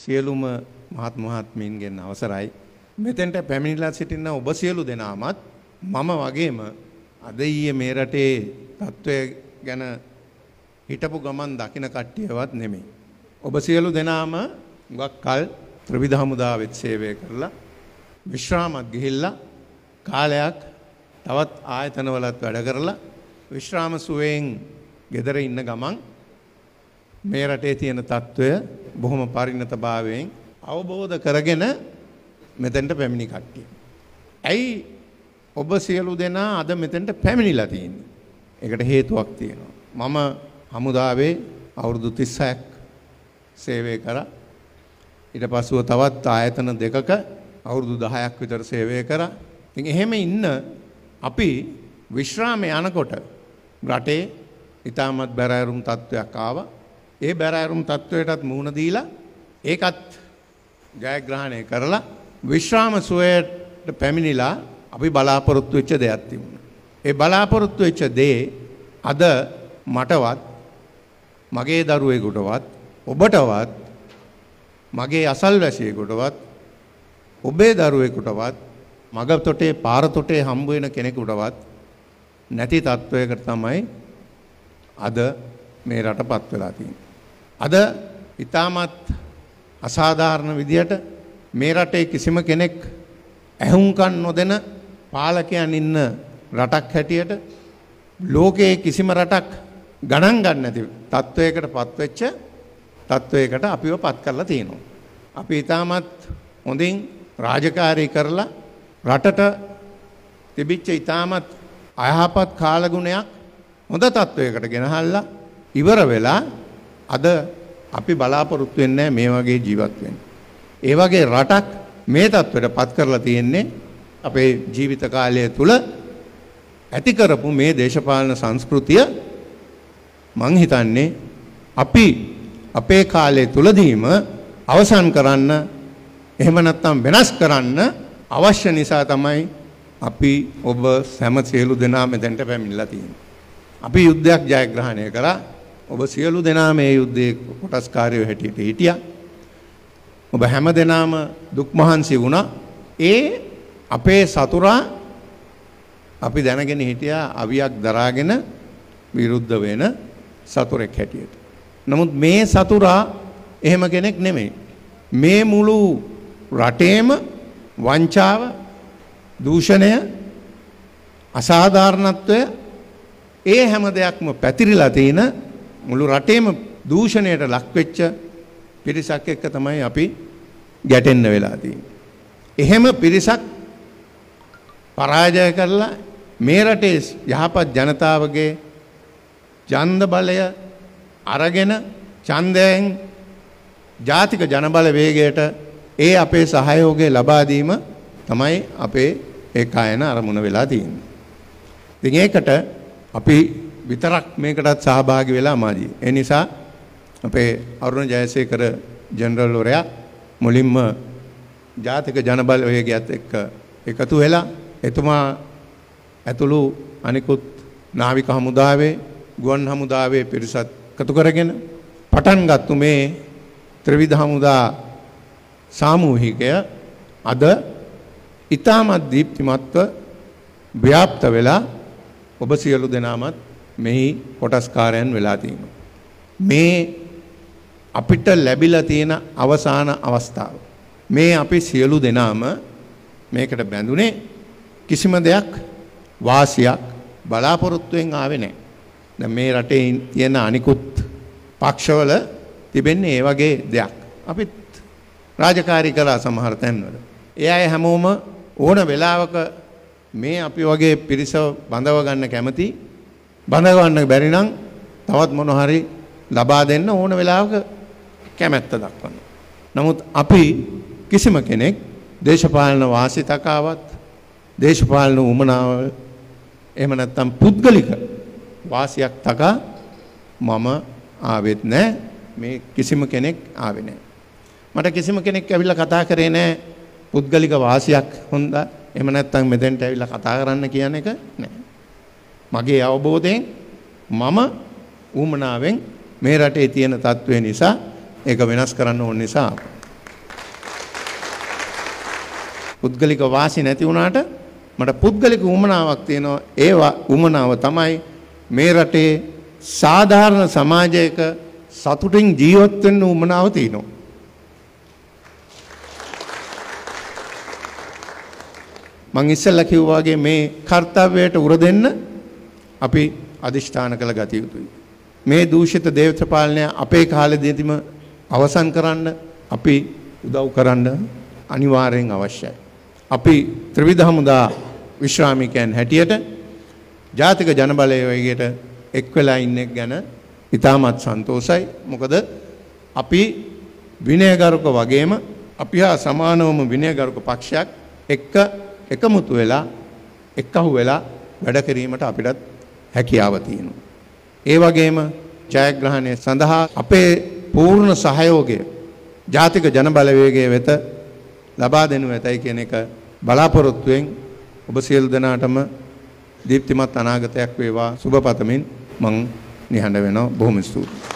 සියලුම මහත් මහත්මීන්ගෙන් අවසරයි. මෙතෙන්ට පැමිණිලා සිටින ඔබ සියලු දෙනාමත් මම වගේම අද ඊයේ මේ රටේ තත්ත්වය ගැන හිටපු ගමන් දකින කට්ටියවත් නෙමෙයි. ඔබ සියලු දෙනාම හුඟක් කල් ත්‍රිවිධ හමුදාවෙත් සේවය කරලා විශ්‍රාමත් ගිහිල්ලා කාලයක් තවත් ආයතනවලත් වැඩ කරලා විශ්‍රාම සුවයෙන් ගෙදර ඉන්න ගමන් මේ රටේ තියෙන තත්ත්වය බොහොම පරිණතභාවයෙන් අවබෝධ කරගෙන මෙතෙන්ට පැමිණි කට්ටිය. ඇයි ඔබ සියලු දෙනා අද මෙතෙන්ට පැමිණිලා තියෙන්නේ? ඒකට හේතුවක් තියෙනවා. මම හමුදාවේ අවුරුදු 36ක් සේවය කරා. ඊට පස්සෙ තවත් ආයතන දෙකක අවුරුදු 10ක් විතර සේවය කරා. ඉතින් එහෙම ඉන්න අපි විශ්‍රාමයේ යනකොට රටේ ඉතාමත් බැරෑරුම් තත්ත්වයක් ආවා. ඒ බැරෑරුම් තත්ත්වයටත් මුහුණ දීලා ඒකත් ජයග්‍රහණය කරලා විශ්‍රාම සුවයට පැමිණිලා අපි බලාපොරොත්තු වෙච්ච දෙයක් තිබුණා. ඒ බලාපොරොත්තු වෙච්ච දේ අද මටවත් මගේ දරුවෙකුටවත් ඔබටවත් මගේ අසල්වැසියෙකුටවත් ඔබේ දරුවෙකුටවත් මග තොටේ පාර තොටේ හම්බ වෙන කෙනෙකුටවත් නැති තත්වයකට තමයි අද මේ රටපත් වෙලා තියෙන්නේ. අද ඊටමත් අසාධාරණ විදියට මේ රටේ කිසිම කෙනෙක් ඇහුම්කන් නොදෙන පාලකයන් ඉන්න රටක් හැටියට ලෝකයේ කිසිම රටක් ගණන් ගන්න නැති තත්වයකට පත්වෙච්ච තත්වයකට අපිව පත් කරලා තියෙනවා. අපි ඊටමත් හොඳින් රාජකාරී කරලා රටට තිබිච්ච ඊටමත් අයහපත් කාලගුණයක් හොඳ තත්වයකට ගෙනහල්ලා ඉවර වෙලා අද අපි බලාපොරොත්තු වෙන්නේ මේ වගේ ජීවත් වෙන්න. ඒ වගේ රටක් මේ තත්වයට පත් කරලා තියෙන්නේ අපේ ජීවිත කාලය තුල ඇති කරපු මේ දේශපාලන සංස්කෘතිය මං හිතන්නේ අපි අපේ කාලය තුලදීම අවසන් කරන්න එහෙම නැත්නම් වෙනස් කරන්න අවශ්‍ය නිසා තමයි අපි ඔබ සෑම සියලු දෙනා මෙතෙන්ට පැමිණලා තියෙන්නේ. අපි යුද්ධයක් ජයග්‍රහණය කරා. ඔබ සියලු දෙනා මේ යුද්ධයේ කොටස්කාරයෝ හැටියට හිටියා. ඔබ හැම දෙනාම දුක් මහන්සි වුණා. ඒ අපේ සතුරා අපි දැනගෙන හිටියා අවියක් දරාගෙන විරුද්ධ වෙන සතුරෙක් හැටියට. නමුත් මේ සතුරා එහෙම කෙනෙක් නෙමෙයි. මේ මුළු රටේම වංචාව, දූෂණය, අසාධාරණත්වය ඒ හැම දෙයක්ම පැතිරිලා තියෙන මුළු රටේම දූෂණයට ලක් වෙච්ච පිරිසක් එක්ක තමයි අපි ගැටෙන්න වෙලා තියෙන්නේ. එහෙම පිරිසක් පරාජය කරලා මේ රටේ යහපත් ජනතාවගේ ඡන්ද බලය අරගෙන ඡන්දයෙන් ජාතික ජනබල වේගයට ඒ අපේ සහයෝගය ලබා දීම තමයි අපේ ඒකායන අරමුණ වෙලා තියෙන්නේ. ඉතින් ඒකට අපි විතරක් මේකටත් සහභාගී වෙලා මාදී. ඒ නිසා අපේ අරුණ ජයසේකර ජෙනරල් වරයා මුලින්ම ජාතික ජනබල වේගයත් එක්ක එකතු වෙලා එතුමා ඇතුළු අනිකුත් නාවික හමුදාවේ ගුවන් හමුදාවේ පිරිසත් එකතු කරගෙන පටන් ගත්තු මේ ත්‍රිවිධ හමුදා සාමූහිකය අද ඉතාමත් දීප්තිමත්ව ව්‍යාප්ත වෙලා ඔබ සියලු දෙනාමත් මෙහි කොටස්කාරයන් වෙලා තියෙනවා. මේ අපිට ලැබිලා තියෙන අවසාන අවස්ථාව. මේ අපි සියලු දෙනාම මේකට බැඳුනේ කිසිම දෙයක් වාසියක් බලාපොරොත්තුෙන් ආවේ නැහැ. දැන් මේ රටේ තියෙන අනිකුත් පක්ෂවල තිබෙන්නේ ඒ වගේ දෙයක්. අපිත් රාජකාරී කළා සමහර තැන්වල. ඒ අය හැමෝම ඕන වෙලාවක මේ අපි වගේ පිරිස බඳව ගන්න කැමති, බඳව ගන්න බැරි නම් තවත් මොන හරි ලබා දෙන්න ඕන වෙලාවක කැමැත්ත දක්වනවා. නමුත් අපි කිසිම කෙනෙක් දේශපාලන වාසිතකාවත්, දේශපාලන උමනාව එහෙම නැත්නම් පුද්ගලික වාසියක් තකා මම ආවෙත් නැහැ. මේ කිසිම කෙනෙක් ආවේ නැහැ. මට කිසිම කෙනෙක් ඇවිල්ලා කතා කරේ නැහැ පුද්ගලික වාසියක් හොඳා. එහෙම නැත්නම් මෙතෙන්ට ඇවිල්ලා කතා කරන්න කියන එක නැහැ. මගේ අවබෝධයෙන් මම උමනාවෙන් මේ රටේ තියෙන තත්ත්වය නිසා ඒක වෙනස් කරන්න ඕන නිසා පුද්ගලික වාසි නැති වුණාට මට පුද්ගලික උමනාවක් තියෙනවා. ඒ උමනාව තමයි මේ රටේ සාධාරණ සමාජයක සතුටින් ජීවත් වෙන්න උමනාව තියෙනවා. මං ඉස්සෙල්ලා කිව්වා වගේ මේ කාර්යයට උර දෙන්න අපි අදිෂ්ඨාන කළ ගත යුතුයි. මේ දූෂිත දේශපාලනය අපේ කාලෙදීම අවසන් කරන්න අපි උදව් කරන්න අනිවාර්යෙන් අවශ්‍යයි. අපි ත්‍රිවිධ හමුදා විශ්‍රාමිකයන් හැටියට ජාතික ජනබලය වේගයට එක් වෙලා ඉන්නේ ගැන ඉතාමත් සන්තෝෂයි. මොකද අපි විනයගරුක වගේම අපි හා සමානවම විනයගරුක පක්ෂයක් එක්ක එකමුතු වෙලා එක්කහු වෙලා වැඩ කිරීමට අපිටත් හැකියාව තියෙනවා. ඒ වගේම ජයග්‍රහණය සඳහා අපේ පූර්ණ සහයෝගය ජාතික ජනබලවේගය වෙත ලබා දෙනු ඇතයි කියන එක බලාපොරොත්තුෙන් ඔබ සියලු දෙනාටම දීප්තිමත් අනාගතයක් වේවා සුබ පතමින් මං නිහඬ වෙනවා. බොහොම ස්තුතියි.